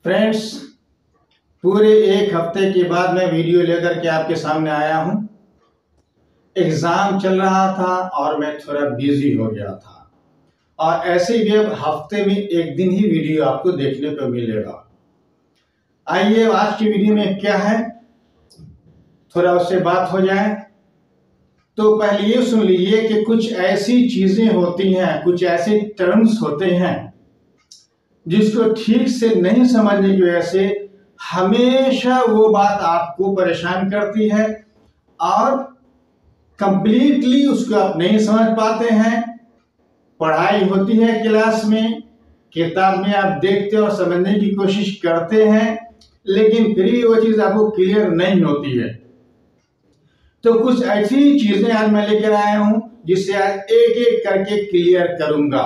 Friends, पूरे एक हफ्ते के बाद मैं वीडियो लेकर के आपके सामने आया हूं। एग्ज़ाम चल रहा था और मैं थोड़ा बिजी हो गया था और ऐसे ही अब हफ्ते में एक दिन ही वीडियो आपको देखने को मिलेगा। आइए आज की वीडियो में क्या है, थोड़ा उससे बात हो जाए। तो पहले ये सुन लीजिए कि कुछ ऐसी चीज़ें होती हैं, कुछ ऐसे टर्म्स होते हैं जिसको ठीक से नहीं समझने की वजह से हमेशा वो बात आपको परेशान करती है और कंप्लीटली उसको आप नहीं समझ पाते हैं। पढ़ाई होती है क्लास में, किताब में आप देखते और समझने की कोशिश करते हैं, लेकिन फिर भी वो चीज़ आपको क्लियर नहीं होती है। तो कुछ ऐसी चीज़ें आज मैं लेकर आया हूं जिससे आज एक एक करके क्लियर करूंगा।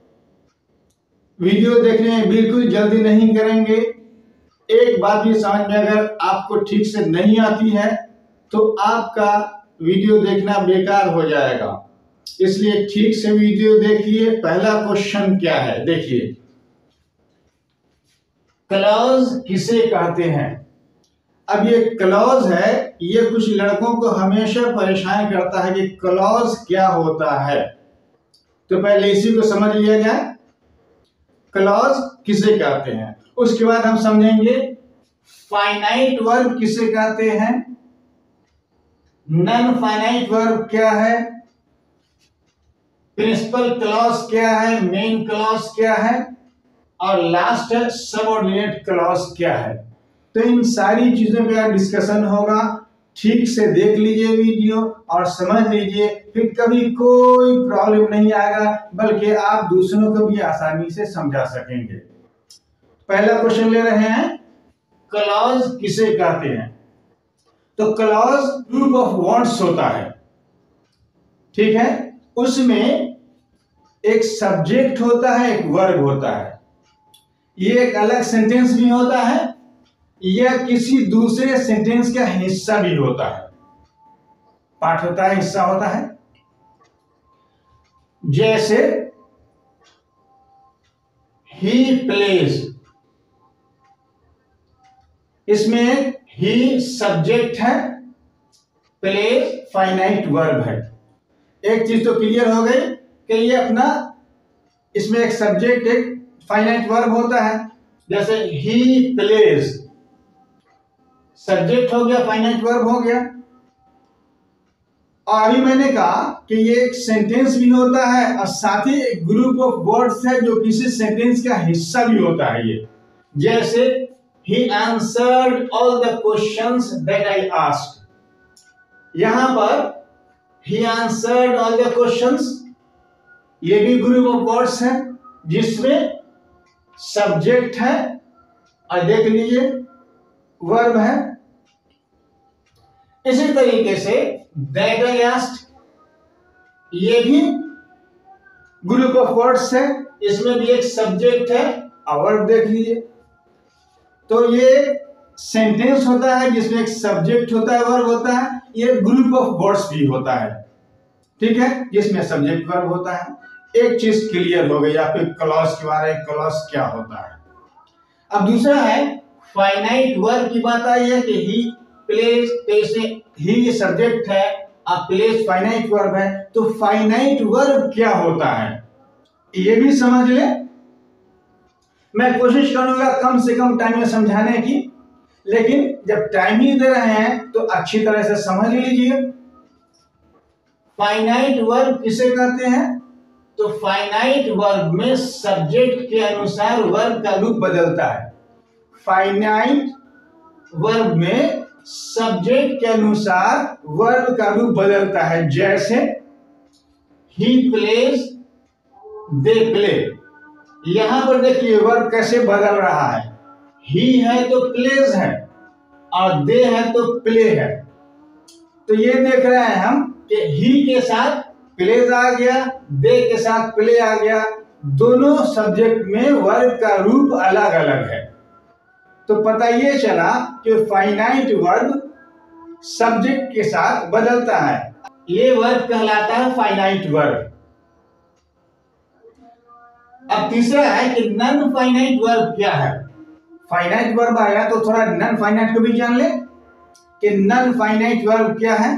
वीडियो देखने में बिल्कुल जल्दी नहीं करेंगे। एक बात भी समझ में अगर आपको ठीक से नहीं आती है तो आपका वीडियो देखना बेकार हो जाएगा, इसलिए ठीक से वीडियो देखिए। पहला क्वेश्चन क्या है, देखिए, क्लॉज किसे कहते हैं। अब ये क्लॉज है, ये कुछ लड़कों को हमेशा परेशान करता है कि क्लॉज क्या होता है। तो पहले इसी को समझ लिया जाए, क्लॉज किसे कहते हैं। उसके बाद हम समझेंगे फाइनाइट वर्ब किसे कहते हैं, नॉन फाइनाइट वर्ब क्या है, प्रिंसिपल क्लॉज क्या है, मेन क्लॉज क्या है, और लास्ट है सबऑर्डिनेट क्लॉज क्या है। तो इन सारी चीजों पे डिस्कशन होगा। ठीक से देख लीजिए वीडियो और समझ लीजिए, फिर कभी कोई प्रॉब्लम नहीं आएगा, बल्कि आप दूसरों को भी आसानी से समझा सकेंगे। पहला क्वेश्चन ले रहे हैं, क्लॉज किसे कहते हैं। तो क्लॉज ग्रुप ऑफ वर्ड्स होता है, ठीक है। उसमें एक सब्जेक्ट होता है, एक वर्ब होता है। ये एक अलग सेंटेंस भी होता है, यह किसी दूसरे सेंटेंस का हिस्सा भी होता है। पार्ट होता है, हिस्सा होता है। जैसे ही प्लेज, इसमें ही सब्जेक्ट है, प्लेज फाइनाइट वर्ब है। एक चीज तो क्लियर हो गई कि ये अपना, इसमें एक सब्जेक्ट एक फाइनाइट वर्ब होता है। जैसे ही प्लेज, सब्जेक्ट हो गया, फाइनाइट वर्ब हो गया। और अभी मैंने कहा कि ये एक सेंटेंस भी होता है और साथ ही एक ग्रुप ऑफ वर्ड्स है जो किसी सेंटेंस का हिस्सा भी होता है। ये जैसे he answered all the questions that I asked, यहां पर he answered all the questions, ये भी ग्रुप ऑफ वर्ड्स है जिसमें सब्जेक्ट है और देख लीजिए वर्ब है। इसी तरीके से that I asked, ये भी ग्रुप ऑफ वर्ड्स है, इसमें भी एक सब्जेक्ट है और वर्ब देख लीजिए। तो ये सेंटेंस होता है जिसमें एक सब्जेक्ट होता है, वर्ब होता है। ये ग्रुप ऑफ वर्ड्स भी होता है, ठीक है, जिसमें सब्जेक्ट वर्ब होता है। एक चीज क्लियर हो गई आपके क्लॉज के बारे में, क्लॉज क्या होता है। अब दूसरा है फाइनाइट वर्ब की बात आई है कि ही प्लेस, जैसे ही सब्जेक्ट है और प्लेस फाइनाइट वर्ब है। तो फाइनाइट वर्ब क्या होता है ये भी समझ ले। मैं कोशिश करूंगा कम से कम टाइम में समझाने की, लेकिन जब टाइम ही दे रहे हैं तो अच्छी तरह से समझ लीजिए। फाइनाइट वर्ब किसे कहते हैं। तो फाइनाइट वर्ब में सब्जेक्ट के अनुसार वर्ब का रूप बदलता है। फाइनाइट वर्ब में सब्जेक्ट के अनुसार वर्ब का रूप बदलता है। जैसे ही प्लेज, दे प्ले। यहां पर देखिए वर्ब कैसे बदल रहा है। ही है तो प्लेज है और दे है तो प्ले है। तो ये देख रहे हैं हम कि ही के साथ प्लेज आ गया, दे के साथ प्ले आ गया। दोनों सब्जेक्ट में वर्ब का रूप अलग अलग है। तो पता ये चला कि फाइनाइट वर्ब सब्जेक्ट के साथ बदलता है, ये वर्ब कहलाता है फाइनाइट वर्ब। अब तीसरा है कि नॉन फाइनाइट वर्ब क्या है। फाइनाइट वर्ब आया तो थोड़ा नॉन फाइनाइट को भी जान ले कि नॉन फाइनाइट वर्ब क्या है।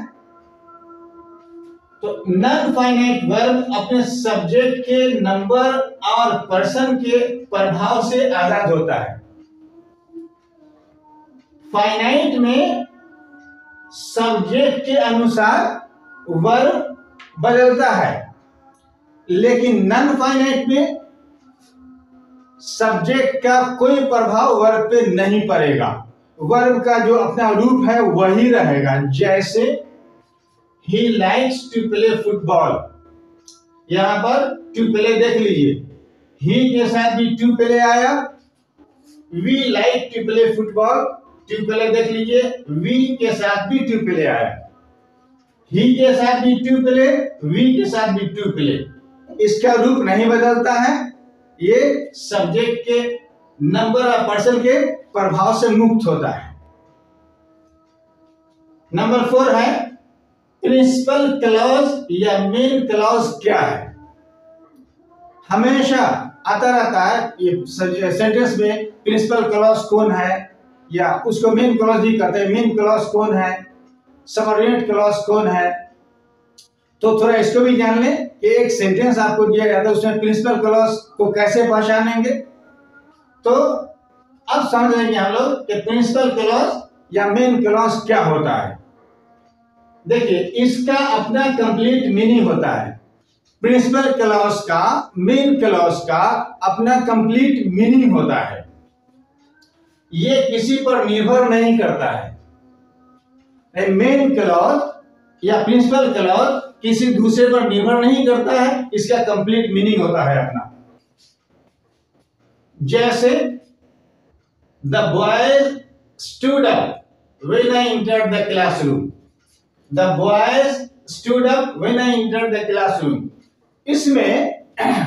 तो नॉन फाइनाइट वर्ब अपने सब्जेक्ट के नंबर और पर्सन के प्रभाव से आजाद होता है। फाइनाइट में सब्जेक्ट के अनुसार वर्ब बदलता है, लेकिन नॉन फाइनाइट में सब्जेक्ट का कोई प्रभाव वर्ब पे नहीं पड़ेगा। वर्ब का जो अपना रूप है वही रहेगा। जैसे he likes to play football, यहां पर टू प्ले देख लीजिए, ही के साथ भी टू प्ले आया। We like to play football, to play देख लीजिए, वी के साथ भी टू प्ले आया। ही के साथ भी टू प्ले, वी के साथ भी टू प्ले। इसका रूप नहीं बदलता है, ये सब्जेक्ट के नंबर और पर्सन के प्रभाव से मुक्त होता है। नंबर 4 है प्रिंसिपल क्लॉज या मेन क्लॉज क्या है। हमेशा आता रहता है ये सेंटेंस में प्रिंसिपल क्लॉज कौन है, या उसको मेन क्लॉज भी कहते हैं। मेन क्लॉज कौन है, सबऑर्डिनेट क्लॉज कौन है। तो थोड़ा इसको भी जान लें कि एक सेंटेंस आपको दिया जाता है, उसमें प्रिंसिपल क्लॉज को कैसे पहचानेंगे। तो अब समझ लेंगे हम लोग कि प्रिंसिपल क्लॉज या मेन क्लॉज क्या होता है। देखिए, इसका अपना कंप्लीट मीनिंग होता है। प्रिंसिपल क्लॉज का, मेन क्लॉज का अपना कंप्लीट मीनिंग होता है। ये किसी पर निर्भर नहीं करता है। मेन क्लॉज या प्रिंसिपल क्लॉज किसी दूसरे पर निर्भर नहीं करता है, इसका कंप्लीट मीनिंग होता है अपना। जैसे the boys stood up when I entered the classroom. The boys stood up when I entered the classroom. इसमें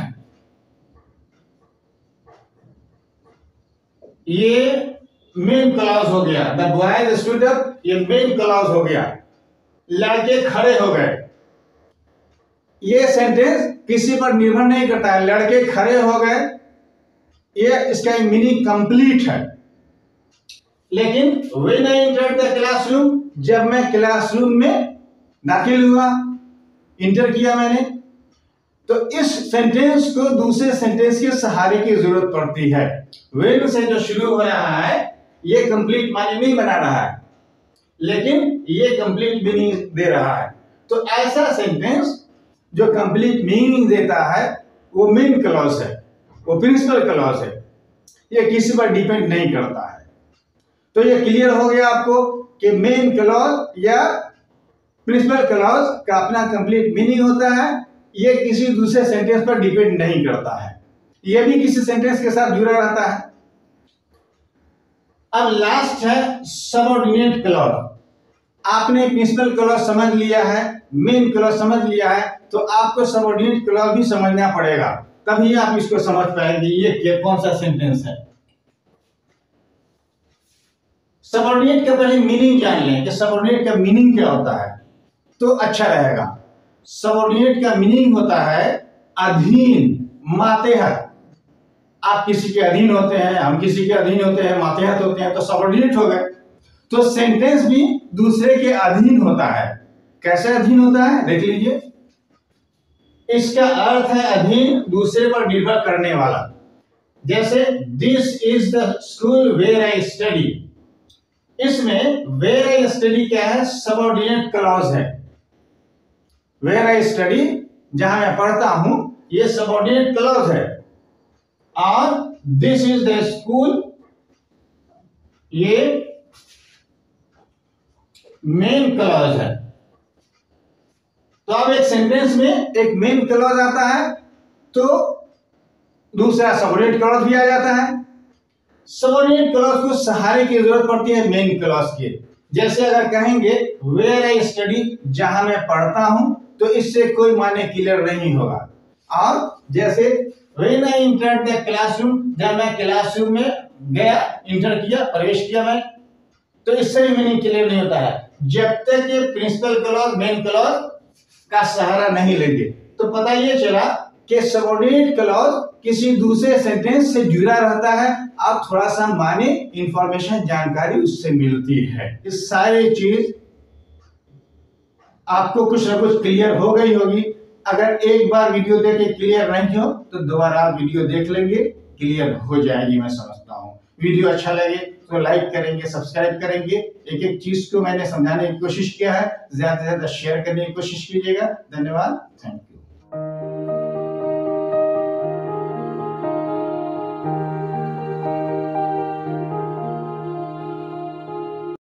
ये मेन क्लॉज हो गया। द बॉयज स्टूड अप, ये मेन क्लॉज हो गया। लड़के खड़े हो गए, ये सेंटेंस किसी पर निर्भर नहीं करता है। लड़के खड़े हो गए, ये इसका मीनिंग कंप्लीट है। लेकिन when I entered the classroom, जब मैं क्लासरूम में दाखिल हुआ, इंटर किया मैंने, तो इस सेंटेंस को दूसरे सेंटेंस के सहारे की जरूरत पड़ती है। व्हेन से जो शुरू हो रहा है ये कंप्लीट माने नहीं बना रहा है, लेकिन ये कंप्लीट मीनिंग दे रहा है। तो ऐसा सेंटेंस जो कंप्लीट मीनिंग देता है वो मेन क्लॉज है, वो प्रिंसिपल क्लॉज है। ये किसी पर डिपेंड नहीं करता है। तो ये क्लियर हो गया आपको कि मेन क्लॉज या प्रिंसिपल क्लॉज का अपना कंप्लीट मीनिंग होता है। ये किसी दूसरे सेंटेंस पर डिपेंड नहीं करता है, ये भी किसी सेंटेंस के साथ जुड़ा रहता है। अब लास्ट है सबऑर्डिनेट क्लॉज। आपने प्रिंसिपल क्लॉज समझ लिया है, मेन क्लॉज समझ लिया है, तो आपको सबऑर्डिनेट क्लॉज भी समझना पड़ेगा, तभी आप इसको समझ पाएंगे ये कौन सा सेंटेंस है। सबऑर्डिनेट का पहले मीनिंग जान लें कि सबऑर्डिनेट का मीनिंग क्या होता है, तो अच्छा रहेगा। सबऑर्डिनेट का मीनिंग होता है अधीन, मातेहत। आप किसी के अधीन होते हैं, हम किसी के अधीन होते हैं, मातेहत होते हैं, तो सबऑर्डिनेट हो गए। तो सेंटेंस भी दूसरे के अधीन होता है। कैसे अधीन होता है देख लीजिए। इसका अर्थ है अधीन, दूसरे पर निर्भर करने वाला। जैसे this is the school where I study. इसमें वेयर आई स्टडी क्या है, सबऑर्डिनेट क्लॉज है। वेयर आई स्टडी, जहां मैं पढ़ता हूं, ये सबऑर्डिनेट क्लॉज है। और दिस इज द स्कूल, ये मेन क्लॉज है। तो अब एक सेंटेंस में एक मेन क्लॉज आता है तो दूसरा सबऑर्डिनेट क्लॉज भी आ जाता है। सबऑर्डिनेट क्लॉज को सहारे की जरूरत पड़ती है मेन क्लॉज के। जैसे अगर कहेंगे वेयर आई स्टडी, जहां मैं पढ़ता हूं, तो इससे कोई माने क्लियर नहीं होगा। और जैसे when I entered the classroom, जब मैं क्लासरूम में गया, इंटर किया, प्रवेश किया मैं, तो इससे भी मीनिंग क्लियर नहीं होता है जब तक ये प्रिंसिपल क्लॉज, मेन क्लॉज का सहारा नहीं लेंगे। तो पता ये चला कि सबऑर्डिनेट क्लॉज किसी दूसरे सेंटेंस से जुड़ा रहता है, आप थोड़ा सा माने, इंफॉर्मेशन जानकारी उससे मिलती है। इस सारी चीज आपको कुछ ना कुछ क्लियर हो गई होगी। अगर एक बार वीडियो देख के क्लियर नहीं हो तो दोबारा आप वीडियो देख लेंगे, क्लियर हो जाएगी, मैं समझता हूँ। वीडियो अच्छा लगे तो लाइक करेंगे, सब्सक्राइब करेंगे। एक एक चीज को मैंने समझाने की कोशिश किया है, ज्यादा से ज्यादा शेयर करने की कोशिश कीजिएगा। धन्यवाद, थैंक यू।